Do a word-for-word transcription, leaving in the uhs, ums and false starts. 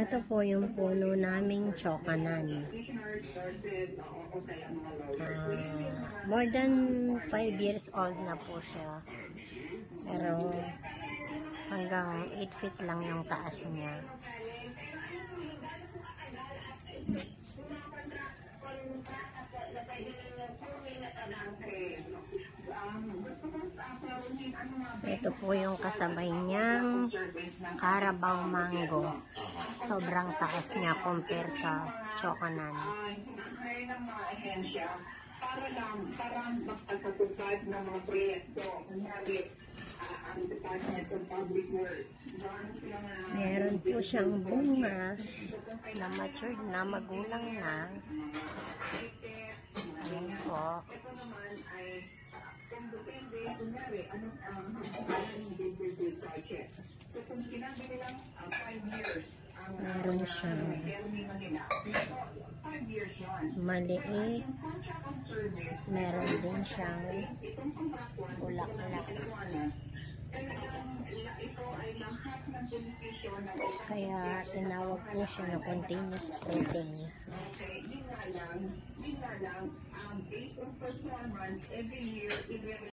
Ito po yung puno naming chokanan. Uh, more than five years old na po siya. Pero hanggang eight feet lang yung taas niya. Ito po yung kasabay niyang Carabao Mango. Sobrang taas niya compare sa chokanan. Para lang, para magpasatupad ng mga proyekto. Kunyari, ang Department of Public Works. Meron po siyang bunga na matured na, magulang na. Ayan po. Ito naman ay kung depende, kunyari, anong ang hanggang ng project. So kung sinabi nilang five years, meron siyang maliit. Meron din siyang bulaklak. Kaya tinawag po siya na continuous fruiting. Yun nga lang, yun nga lang, ang date of performance every year